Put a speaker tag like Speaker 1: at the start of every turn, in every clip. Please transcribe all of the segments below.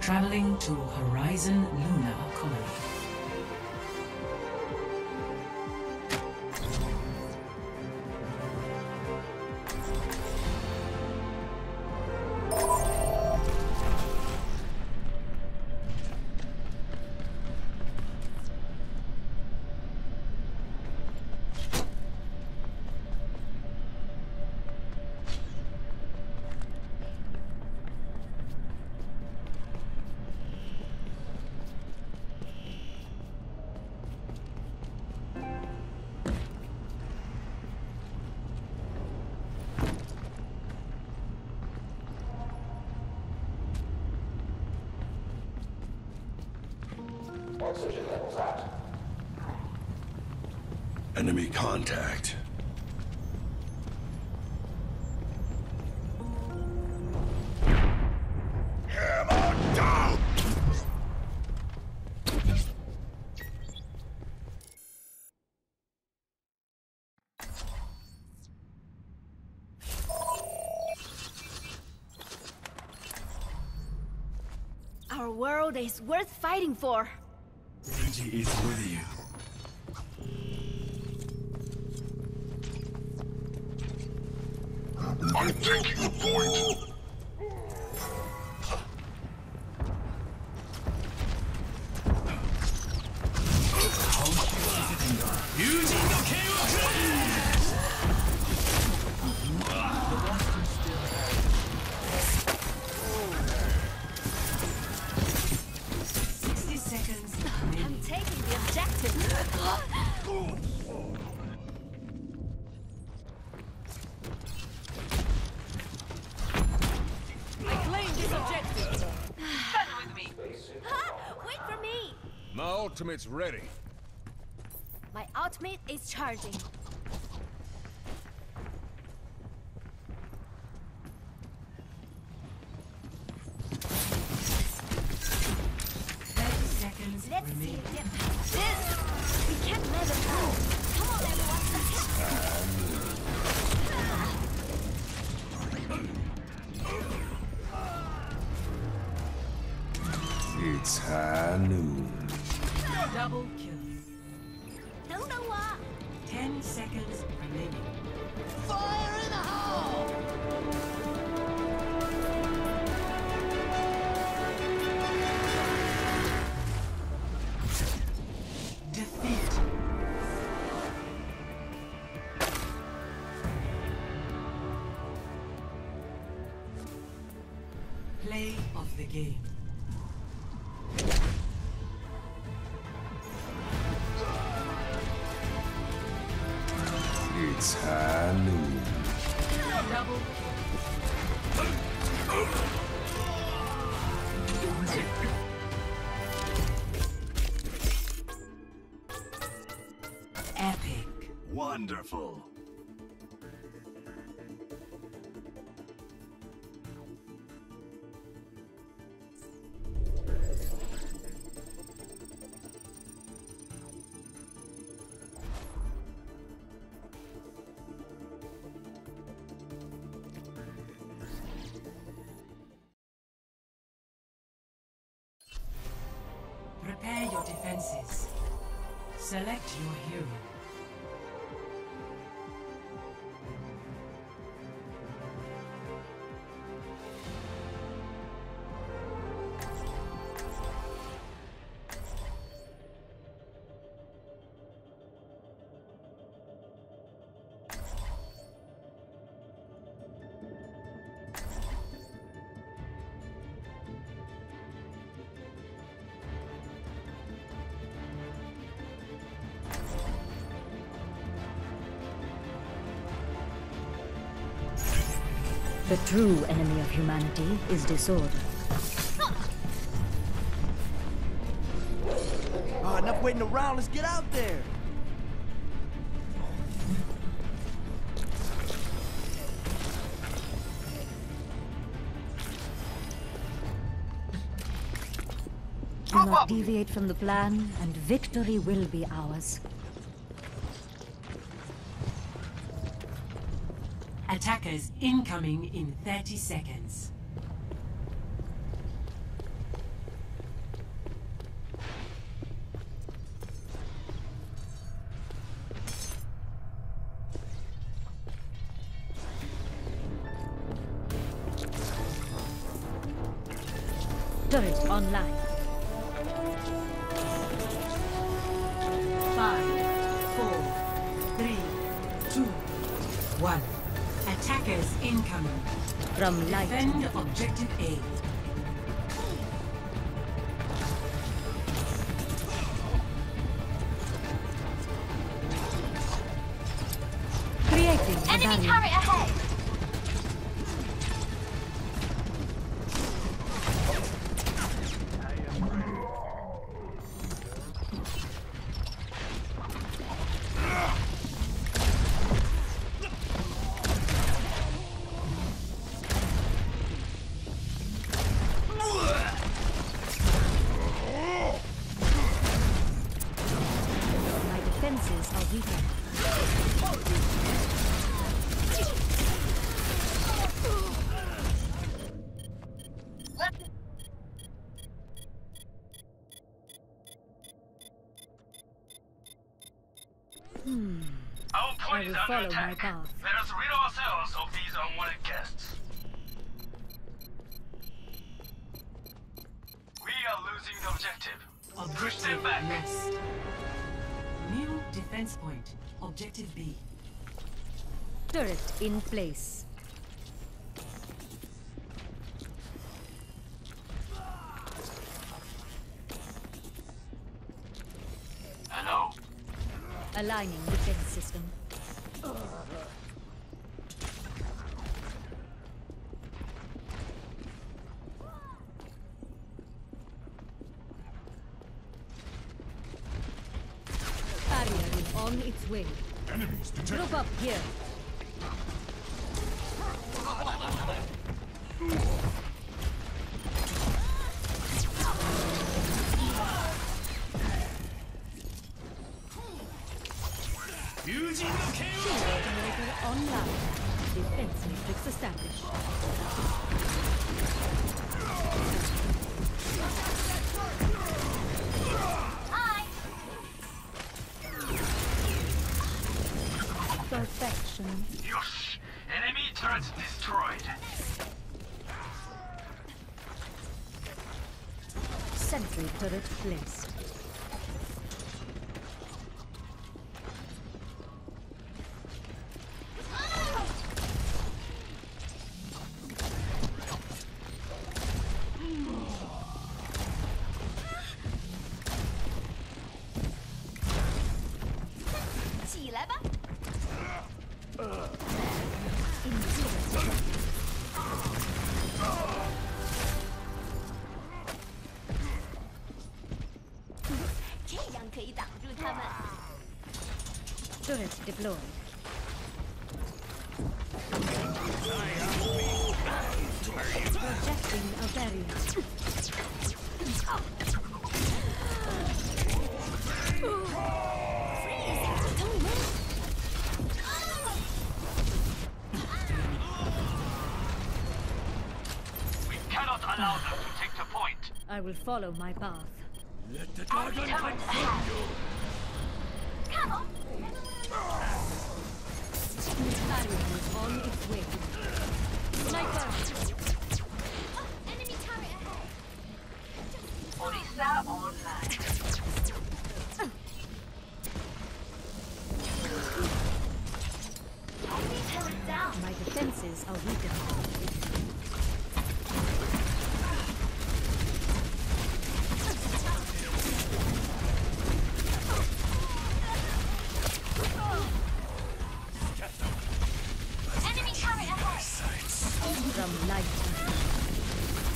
Speaker 1: Traveling to Horizon Luna Colony.
Speaker 2: Oxygen levels at.
Speaker 3: Enemy contact. Hammer down!
Speaker 4: Our world is worth fighting for.
Speaker 3: Energy is with you. I'm taking the point.
Speaker 4: I'm taking the objective. I claim this objective. Stand with me. Wait for me.
Speaker 5: My ultimate's ready.
Speaker 4: My ultimate is charging. Let's see it get past this. We can't let it go. Come on, everyone.
Speaker 3: It's high noon.
Speaker 1: Double kill.
Speaker 4: No, no, what?
Speaker 1: 10 seconds remaining.
Speaker 4: Fire in the hole!
Speaker 1: Defeat. Play of the game.
Speaker 3: It's high noon.
Speaker 1: Double epic.
Speaker 3: Wonderful.
Speaker 1: Prepare your defenses. Select your hero.
Speaker 6: The true enemy of humanity is disorder.
Speaker 7: Oh, enough waiting around, let's get out there!
Speaker 6: Do not deviate from the plan, and victory will be ours.
Speaker 1: Attackers incoming in 30 seconds.
Speaker 6: Turret online.
Speaker 1: 5, 4, 3, 2, 1. Attackers incoming.
Speaker 6: From light.
Speaker 1: Defend objective A.
Speaker 6: Creating a
Speaker 4: Enemy
Speaker 6: barrier.
Speaker 4: turret ahead!
Speaker 6: My defenses are weakened.
Speaker 8: Our
Speaker 6: I
Speaker 8: point
Speaker 6: will
Speaker 8: is under
Speaker 6: follow my
Speaker 8: attack.
Speaker 6: path.
Speaker 8: Let us rid ourselves of these unwanted guests. We are losing the objective. Push them
Speaker 1: Objective
Speaker 8: back.
Speaker 1: lost. New defense point. Objective B.
Speaker 6: Turret in place.
Speaker 8: Hello.
Speaker 6: Aligning defense system. Barrier is on its way.
Speaker 3: Enemies detected.
Speaker 6: Group up here. Shield generator online. Defense matrix established.
Speaker 4: Hi!
Speaker 6: Perfection.
Speaker 8: Yosh. Enemy turret destroyed.
Speaker 6: Sentry turret placed. Turret deployed. Projecting a barrier.
Speaker 8: We cannot allow them to take the point.
Speaker 6: I will follow my path.
Speaker 4: Turret ahead! Come on!
Speaker 6: Barrier is on its way. Sniper!
Speaker 4: Enemy turret ahead!
Speaker 8: Orisa online.
Speaker 4: Enemy turret down!
Speaker 6: My defenses are weakened.
Speaker 4: Enemy turret ahead!
Speaker 6: From light.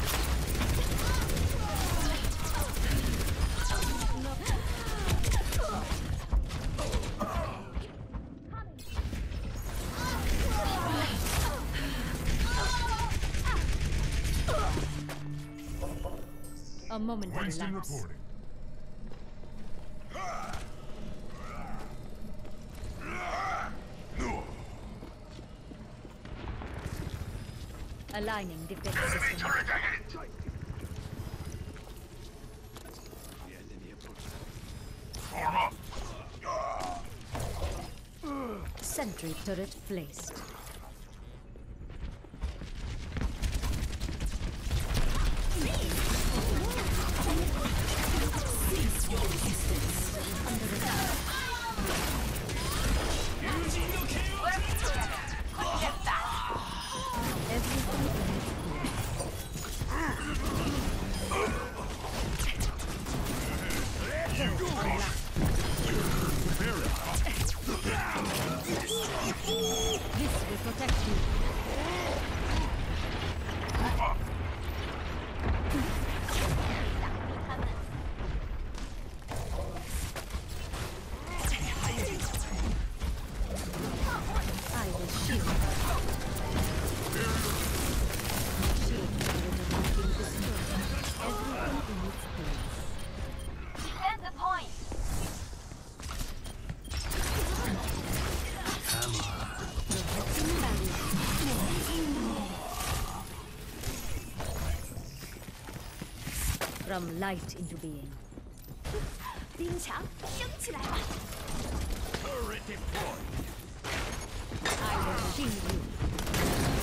Speaker 6: A moment to
Speaker 3: Winston
Speaker 6: relax.
Speaker 3: reporting.
Speaker 6: Aligning defense system.
Speaker 8: Turret ahead. Form up.
Speaker 6: Sentry turret placed. from light into being.
Speaker 4: 冰墙升起来吧！
Speaker 5: Turret deployed.
Speaker 6: I will shield you.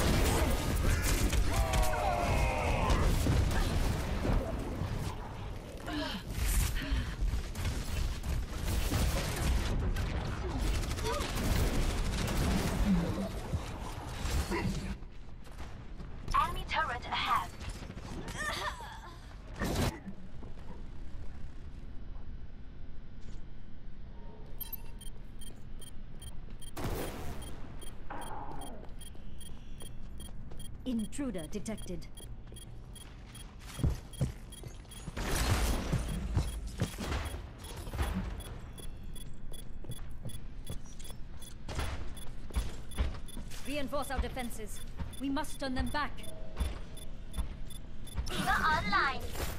Speaker 4: Enemy turret ahead.
Speaker 6: Intruder detected. Reinforce our defenses. We must turn them back.
Speaker 4: Diva online.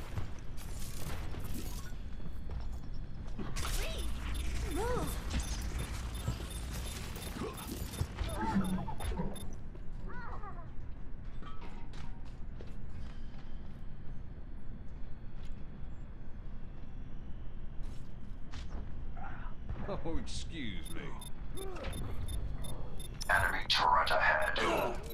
Speaker 4: Move.
Speaker 5: Oh, excuse me.
Speaker 2: Enemy turret ahead.